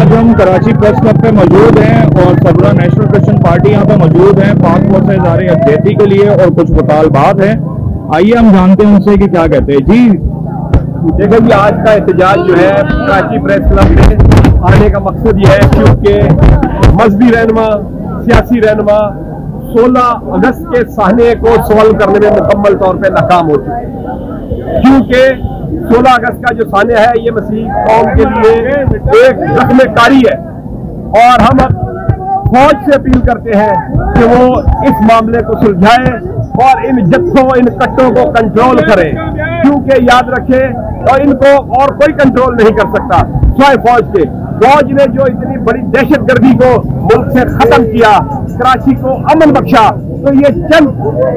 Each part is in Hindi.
आज हम कराची प्रेस क्लब पे मौजूद हैं और सरबराह नेशनल क्रिश्चियन पार्टी यहाँ पे मौजूद हैं पाक फोर्सेज आ रहे हैं अध्यक्षी के लिए और कुछ मुतालबात हैं। आइए हम जानते हैं उनसे कि क्या कहते हैं। जी देखो जी, आज का एहतजाज जो है कराची प्रेस क्लब में आने का मकसद ये है क्योंकि मजहबी रहनुमा, सियासी रहनुमा 16 अगस्त के साहने को सॉल्व करने में मुकम्मल तौर पे नाकाम हो चुके हैं। क्योंकि 16 अगस्त का जो साहने है ये मसीह कौम के लिए एक जख्म-ए-कारी है और हम अब फौज से अपील करते हैं कि वो इस मामले को सुलझाए और इन जत्थों, इन कट्टों को कंट्रोल करें, क्योंकि याद रखें और इनको और कोई कंट्रोल नहीं कर सकता सिवाय फौज के। फौज ने जो इतनी बड़ी दहशतगर्दी को मुल्क से खत्म किया, कराची को अमन बख्शा, तो ये चंद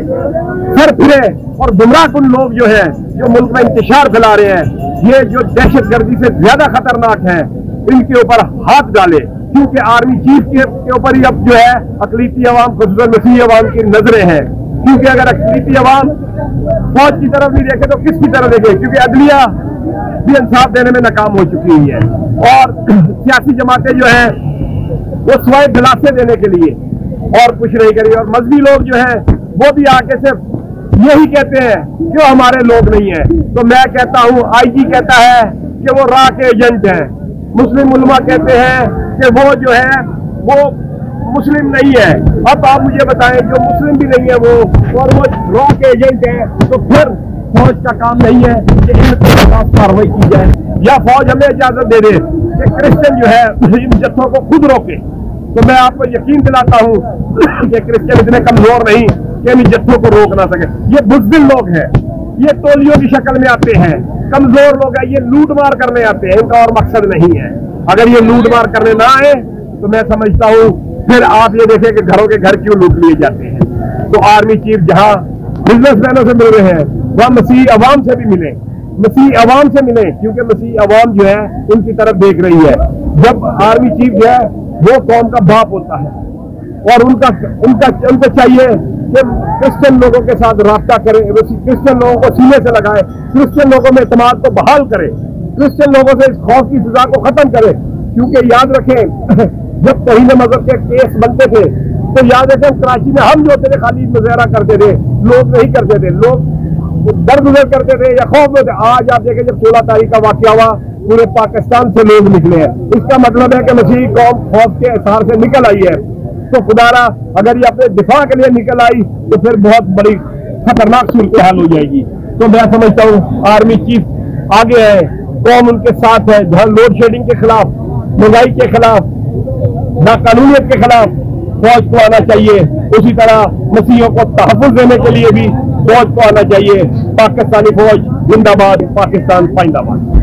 सरफिरे और गुमराहकुन लोग जो है जो मुल्क में इंतशार फैला रहे हैं, ये जो दहशतगर्दी से ज्यादा खतरनाक है, इनके ऊपर हाथ डाले, क्योंकि आर्मी चीफ के ऊपर ही अब जो है अकलीती अवाम, खुसूसन मसीही अवाम की नजरें हैं। क्योंकि अगर अकलीती अवाम फौज की तरफ नहीं देखे तो किसकी तरफ देखे, क्योंकि अदलिया भी इंसाफ देने में नाकाम हो चुकी है और सियासी जमातें जो है वो सिवाय दिलासे देने के लिए और कुछ नहीं करी। और मजहबी लोग जो है वो भी आके सिर्फ यही कहते हैं कि हमारे लोग नहीं है। तो मैं कहता हूँ, आईजी कहता है कि वो राह के एजेंट हैं, मुस्लिम उलमा कहते हैं कि वो जो है वो मुस्लिम नहीं है। अब आप मुझे बताएं, जो मुस्लिम भी नहीं है वो और वो रॉ के एजेंट है, तो फिर फौज का काम नहीं है कि इनके खिलाफ कार्रवाई की जाए या फौज हमें इजाजत दे दे कि क्रिश्चियन जो है इन जत्थों को खुद रोके। तो मैं आपको यकीन दिलाता हूँ कि क्रिश्चियन इतने कमजोर नहीं कि इन जत्थों को रोक ना सके। ये बुज़दिल लोग हैं, ये टोलियों की शक्ल में आते हैं, कमजोर लोग हैं, ये लूट मार करने आते हैं, इनका और मकसद नहीं है। अगर ये लूट मार करने ना आए तो मैं समझता हूँ फिर आप ये देखें कि घरों के घर क्यों लूट लिए जाते हैं। तो आर्मी चीफ जहां बिजनेसमैनों से मिल रहे हैं वहां मसीही अवाम से भी मिले, मसीही अवाम से मिले, क्योंकि मसीही अवाम जो है उनकी तरफ देख रही है। जब आर्मी चीफ जो है वो कौम का बाप होता है और उनको चाहिए कि क्रिश्चियन लोगों के साथ राब्ता करे, क्रिश्चियन लोगों को सीने से लगाए, क्रिश्चियन लोगों में एतमाद को बहाल करे, क्रिश्चियन लोगों से इस खौफ की सजा को खत्म करे। क्योंकि याद रखें जब तौहीन मजहब के केस बनते थे तो याद रखें कराची में हम जो होते थे खाली मुजाहरा करते थे, लोग नहीं करते थे, लोग दरगुजर करते थे या खौफ में थे। आज आप देखें जब 16 तारीख का वाकया हुआ पूरे पाकिस्तान से लोग निकले हैं, इसका मतलब है कि मसीही कौम खौफ के एहसास से निकल आई है। तो खुदारा अगर ये अपने दिफा के लिए निकल आई तो फिर बहुत बड़ी खतरनाक सूरत हाल हो जाएगी। तो मैं समझता हूँ आर्मी चीफ आगे है, कौम उनके साथ है। जहां लोड शेडिंग के खिलाफ, महंगाई के खिलाफ, नाकानूनियत के खिलाफ फौज को आना चाहिए, उसी तरह मसीहियों को तहफ़्फ़ुज़ देने के लिए भी फौज को आना चाहिए। पाकिस्तानी फौज जिंदाबाद, पाकिस्तान पाइंदाबाद।